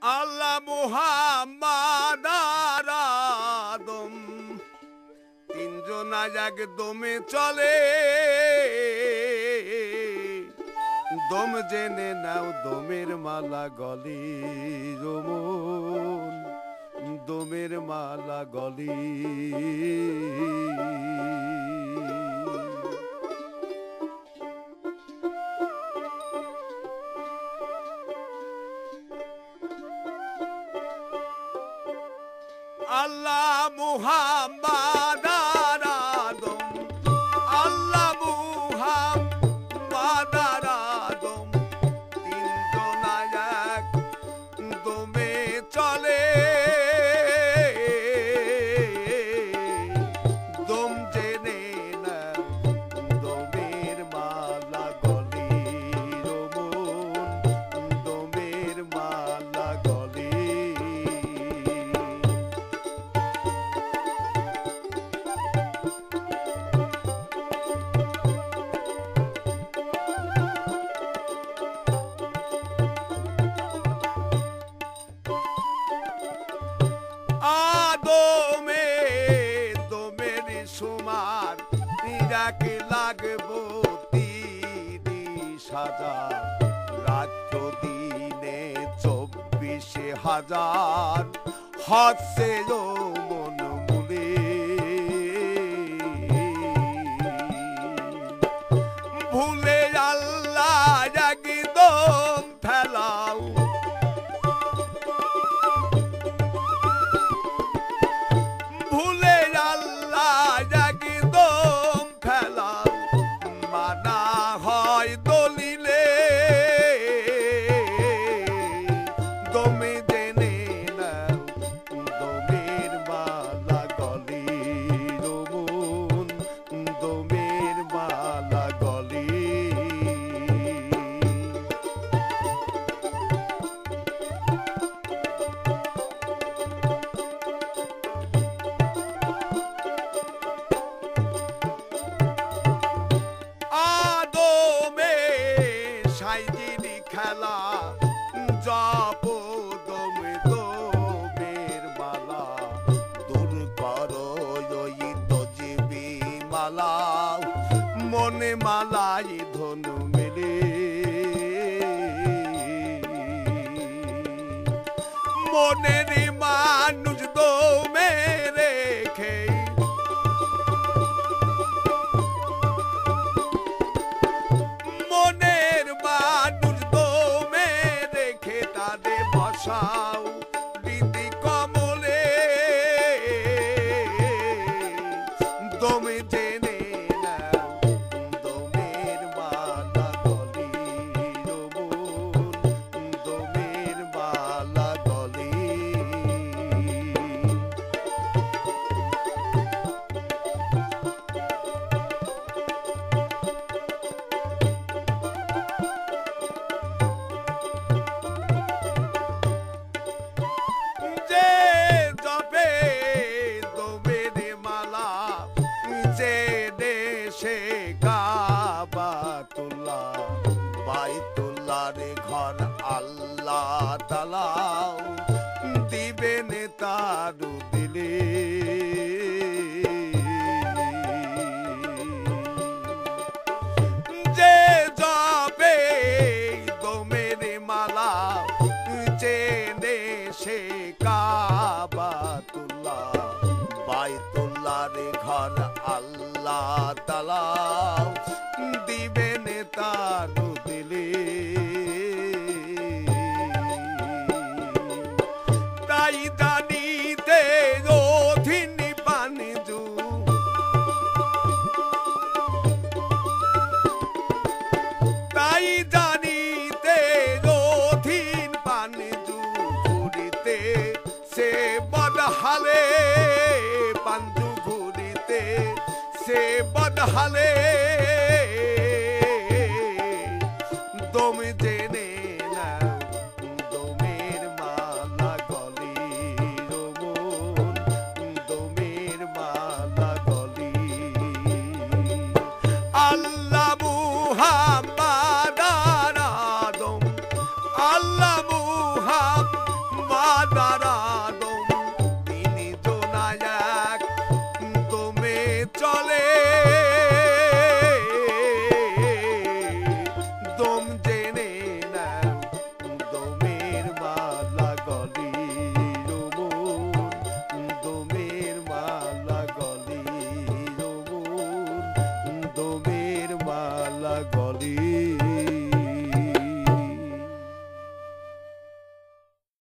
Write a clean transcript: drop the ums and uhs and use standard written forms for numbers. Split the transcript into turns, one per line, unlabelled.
আল্লাহ মুহাম্মাদ আর আদম তিনজন এক দমে চলে। দম জেনে নাও দমের মালা গলি রমন, দমের মালা গলি। আল্লাহ মুহাম্মাদ আর আদম, আল্লাহ মুহাম্মাদ আর আদম তিনজন এক দমে চলে। দম জেনে না দমের মালা গলি রমন, দমের মালা গলি। আদমে দমের সুমার যাকে লাগবো ৩০,০০০, রাত্র দিনে ২৪,০০০ হচ্ছে মন মুলে। ভুলে আল্লাহ একদম ফেলাও, ভুলে আল্লাহ একদম ফেলাও, মানা হয় দলিলে। দমে জেনে নাও দমের মালা গলি রমন, দমের মালা গলি। আদমে সাইজিনি খেলা জপ দমে দমের মালা, দূর করো ওই তজবি মালা, মনে মালাই ধনু মেলে। মনের মানুষ দমে রেখে, মনের মানুষ দমে রেখে তাদের বসাও রীতি কমলে। দমে জেনে নাও দমের মালা গলি রমন, দমের মালা গলি। যে জপে দমের মালা, যে দেশে কাবাতুল্লাহ, বাইতুল্লাহর ঘর আল্লাহ তাআলা দিবেন তার দিলে। যে জপে দমের মালা, যে দেশে কাবাতুল্লাহ, বাইতুল্লাহর ঘর আল্লাহ তাআলা দিবেন তার দিলে। তাই জানিতে অধীন বাণিজু, তাই জানিতে অধীন বাণিজু, ঘুরিতে সে বদহালে পাঞ্জু, ঘুরিতে সে বদহালে। দম জেনে নাও দমের মালা গলি রমন, দমের মালা গলি। আল্লাহ মুহাম্মাদ আর আদম, আল্লাহ